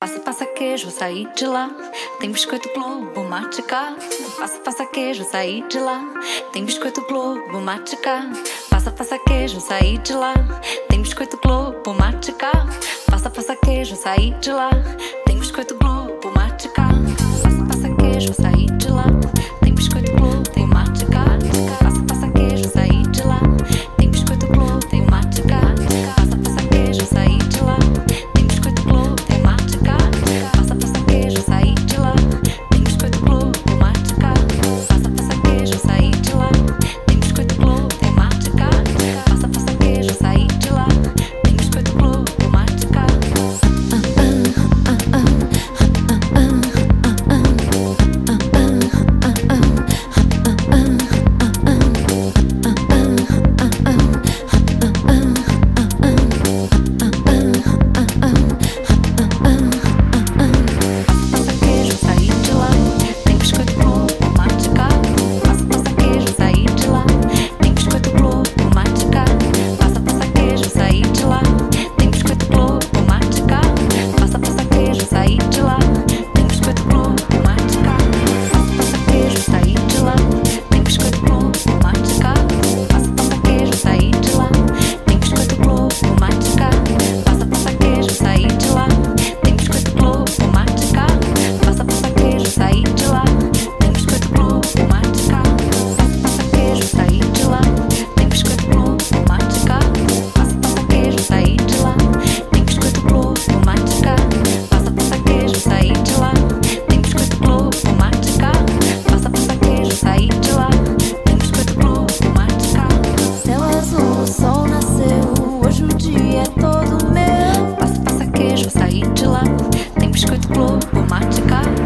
Passa, passa queijo, saí de lá. Tem biscoito Globo, matica. Passa, passa queijo, saí de lá. Tem biscoito Globo, matica. Passa, passa queijo, saí de lá. Tem biscoito Globo, matica. Passa, passa queijo, saí de lá. Tem biscoito Globo, matica. Passa, passa queijo, saí de lá. Tem biscoito Globo, tem matica. Passa, passa queijo, saí de lá. Tem biscoito Globo, tem matica. Passa, passa queijo, saí de lá. Tem biscoito Globo, tem matica. Passa, passa queijo, saí de lá. Tem biscoito Globo, matica. Passa, passa queijo, saí de lá. Tem biscoito Globo, tem matica. Passa, passa queijo, saí de lá. Tem biscoito Globo, matica. Saí de lá, tem biscoito Globo, matica.